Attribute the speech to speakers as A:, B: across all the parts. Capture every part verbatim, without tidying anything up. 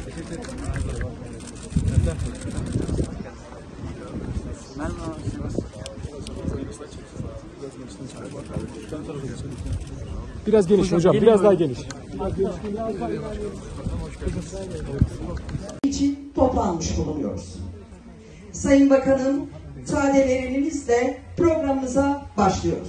A: Biraz geniş hocam, hocam biraz daha geniş.
B: için toplanmış bulunuyoruz. Sayın Bakanım, müsaadelerinizle programımıza başlıyoruz.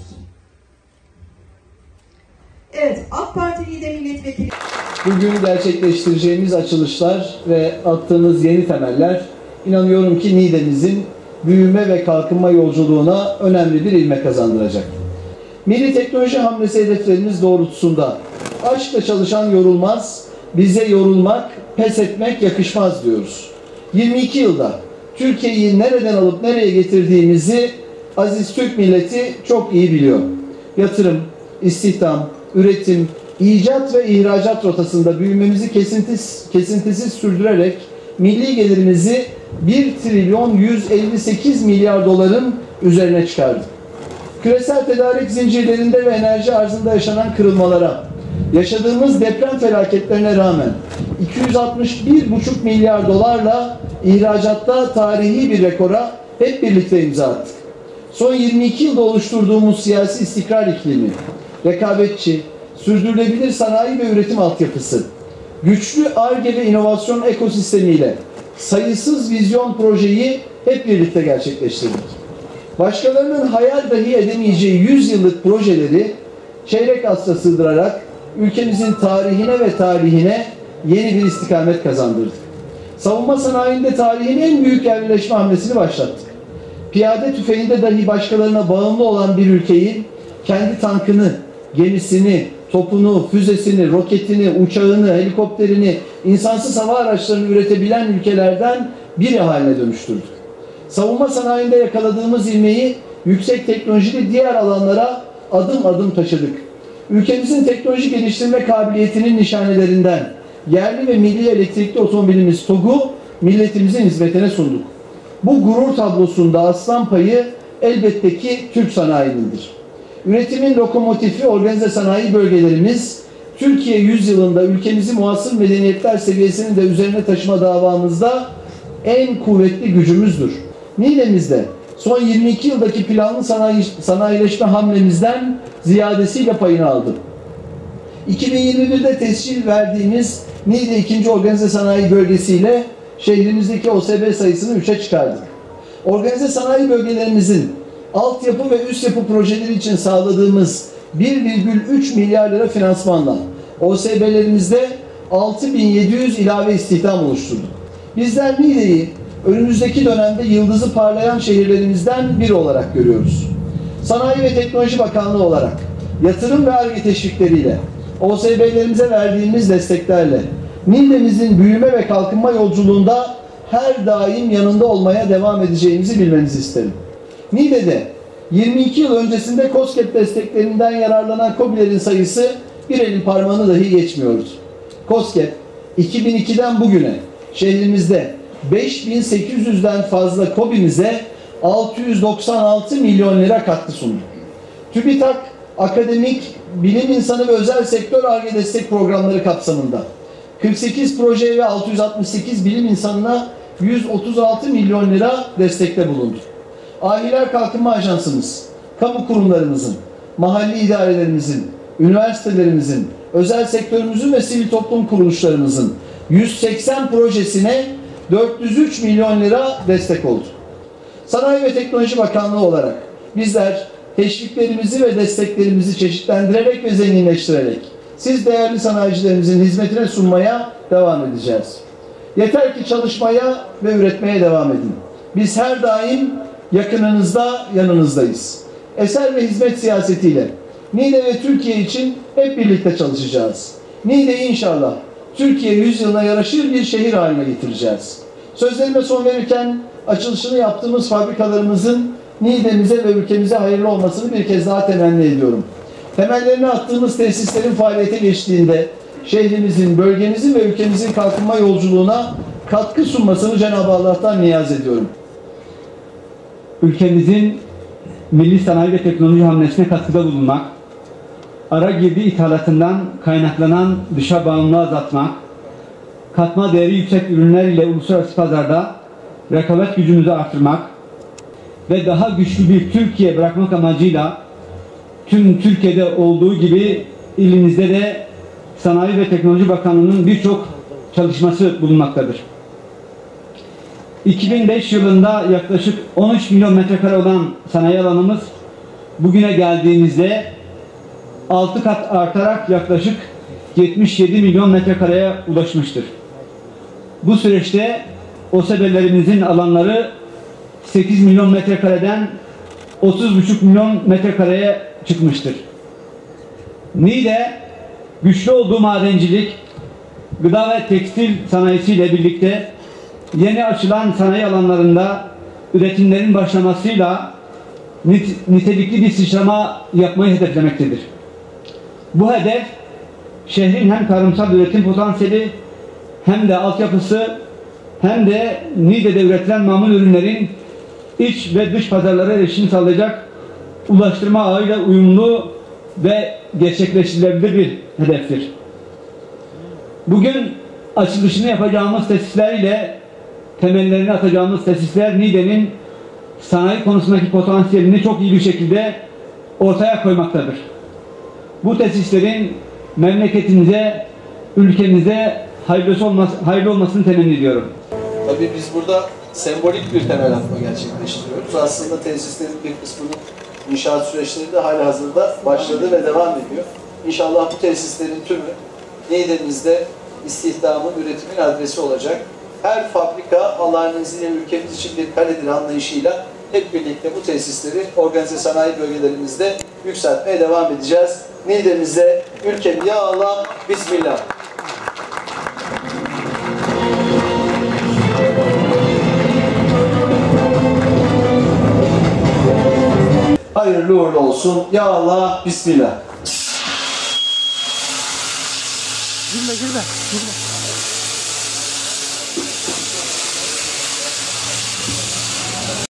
B: Evet, AK Parti Lider Milletvekili.
C: Bugün gerçekleştireceğimiz açılışlar ve attığımız yeni temeller, inanıyorum ki Niğde'mizin büyüme ve kalkınma yolculuğuna önemli bir ivme kazandıracak. Milli teknoloji hamlesi hedeflerimiz doğrultusunda aşkla çalışan yorulmaz, bize yorulmak, pes etmek yakışmaz diyoruz. yirmi iki yılda Türkiye'yi nereden alıp nereye getirdiğimizi aziz Türk milleti çok iyi biliyor. Yatırım, istihdam, üretim, icat ve ihracat rotasında büyümemizi kesintisiz, kesintisiz sürdürerek milli gelirimizi bir trilyon yüz elli sekiz milyar doların üzerine çıkardık. Küresel tedarik zincirlerinde ve enerji arzında yaşanan kırılmalara, yaşadığımız deprem felaketlerine rağmen iki yüz altmış bir buçuk milyar dolarla ihracatta tarihi bir rekora hep birlikte imza attık. Son yirmi iki yılda oluşturduğumuz siyasi istikrar iklimi, rekabetçi, sürdürülebilir sanayi ve üretim altyapısı, güçlü Ar-Ge ve inovasyon ekosistemiyle sayısız vizyon projeyi hep birlikte gerçekleştirdik. Başkalarının hayal dahi edemeyeceği yüz yıllık projeleri çeyrek asra sığdırarak ülkemizin tarihine ve tarihine yeni bir istikamet kazandırdık. Savunma sanayinde tarihin en büyük yerleşme hamlesini başlattık. Piyade tüfeğinde dahi başkalarına bağımlı olan bir ülkeyi kendi tankını, gemisini, topunu, füzesini, roketini, uçağını, helikopterini, insansız hava araçlarını üretebilen ülkelerden biri haline dönüştürdük. Savunma sanayinde yakaladığımız ivmeyi yüksek teknolojili diğer alanlara adım adım taşıdık. Ülkemizin teknoloji geliştirme kabiliyetinin nişanelerinden yerli ve milli elektrikli otomobilimiz TOG'u milletimizin hizmetine sunduk. Bu gurur tablosunda aslan payı elbette ki Türk sanayinindir. Üretimin lokomotifi organize sanayi bölgelerimiz Türkiye yüzyılında ülkemizi muasır medeniyetler seviyesinin de üzerine taşıma davamızda en kuvvetli gücümüzdür. Niğde'mizde son yirmi iki yıldaki planlı sanayi, sanayileşme hamlemizden ziyadesiyle payını aldı. iki bin yirmi bir'de tescil verdiğimiz Niğde ikinci Organize Sanayi Bölgesi'yle şehrimizdeki O S B sayısını üç'e çıkardık. Organize sanayi bölgelerimizin altyapı ve üst yapı projeleri için sağladığımız bir virgül üç milyar lira finansmanla O S B'lerimizde altı bin yedi yüz ilave istihdam oluşturduk. Bizler Niğde'yi önümüzdeki dönemde yıldızı parlayan şehirlerimizden biri olarak görüyoruz. Sanayi ve Teknoloji Bakanlığı olarak yatırım ve Ar-Ge teşvikleriyle, O S B'lerimize verdiğimiz desteklerle Niğde'mizin büyüme ve kalkınma yolculuğunda her daim yanında olmaya devam edeceğimizi bilmenizi isterim. Niğde'de yirmi iki yıl öncesinde KOSGEB desteklerinden yararlanan KOBİ'lerin sayısı bir elin parmağını dahi geçmiyoruz. KOSGEB iki bin iki'den bugüne şehrimizde beş bin sekiz yüz'den fazla KOBİ'mize altı yüz doksan altı milyon lira katkı sundu. TÜBİTAK, akademik, bilim insanı ve özel sektör Ar-Ge destek programları kapsamında kırk sekiz proje ve altı yüz altmış sekiz bilim insanına yüz otuz altı milyon lira destekte bulundu. Aileler Kalkınma Ajansımız, kamu kurumlarımızın, mahalli idarelerimizin, üniversitelerimizin, özel sektörümüzün ve sivil toplum kuruluşlarımızın yüz seksen projesine dört yüz üç milyon lira destek oldu. Sanayi ve Teknoloji Bakanlığı olarak bizler teşviklerimizi ve desteklerimizi çeşitlendirerek ve zenginleştirerek siz değerli sanayicilerimizin hizmetine sunmaya devam edeceğiz. Yeter ki çalışmaya ve üretmeye devam edin. Biz her daim yakınınızda, yanınızdayız. Eser ve hizmet siyasetiyle Niğde ve Türkiye için hep birlikte çalışacağız. Niğde'yi inşallah Türkiye yüzyılına yaraşır bir şehir haline getireceğiz. Sözlerime son verirken açılışını yaptığımız fabrikalarımızın Niğde'mize ve ülkemize hayırlı olmasını bir kez daha temenni ediyorum. Temellerini attığımız tesislerin faaliyete geçtiğinde şehrimizin, bölgemizin ve ülkemizin kalkınma yolculuğuna katkı sunmasını Cenab-ı Allah'tan niyaz ediyorum.
D: Ülkemizin milli sanayi ve teknoloji hamlesine katkıda bulunmak, ara girdi ithalatından kaynaklanan dışa bağımlılığı azaltmak, katma değeri yüksek ürünler ile uluslararası pazarda rekabet gücümüzü artırmak ve daha güçlü bir Türkiye bırakmak amacıyla tüm Türkiye'de olduğu gibi ilimizde de Sanayi ve Teknoloji Bakanlığı'nın birçok çalışması bulunmaktadır. iki bin beş yılında yaklaşık on üç milyon metrekare olan sanayi alanımız bugüne geldiğimizde altı kat artarak yaklaşık yetmiş yedi milyon metrekareye ulaşmıştır. Bu süreçte O S B'lerimizin alanları sekiz milyon metrekareden otuz buçuk milyon metrekareye çıkmıştır. Niğde güçlü olduğu madencilik, gıda ve tekstil sanayisiyle birlikte yeni açılan sanayi alanlarında üretimlerin başlamasıyla nit nitelikli bir sıçrama yapmayı hedeflemektedir. Bu hedef şehrin hem tarımsal üretim potansiyeli hem de altyapısı hem de Niğde'de üretilen mamul ürünlerin iç ve dış pazarlara erişim sağlayacak ulaştırma ağıyla uyumlu ve gerçekleştirilebilir bir hedeftir. Bugün açılışını yapacağımız tesisler ile temellerini atacağımız tesisler Niğde'nin sanayi konusundaki potansiyelini çok iyi bir şekilde ortaya koymaktadır. Bu tesislerin memleketimize, ülkemize hayırlı, olması, hayırlı olmasını temenni ediyorum.
C: Tabii biz burada sembolik bir temel atma gerçekleştiriyoruz. Aslında tesislerin bir kısmının inşaat süreçleri de halihazırda başladı ve devam ediyor. İnşallah bu tesislerin tümü Niğde'mizde istihdamın, üretimin adresi olacak. Her fabrika Allah'ın izniyle ülkemiz için bir kaledir anlayışıyla hep birlikte bu tesisleri organize sanayi bölgelerimizde yükseltmeye devam edeceğiz. Niğde'mize, ülkem ya Allah, Bismillah. Hayırlı uğurlu olsun. Ya Allah, Bismillah.
A: Gülme gülme. Gülme.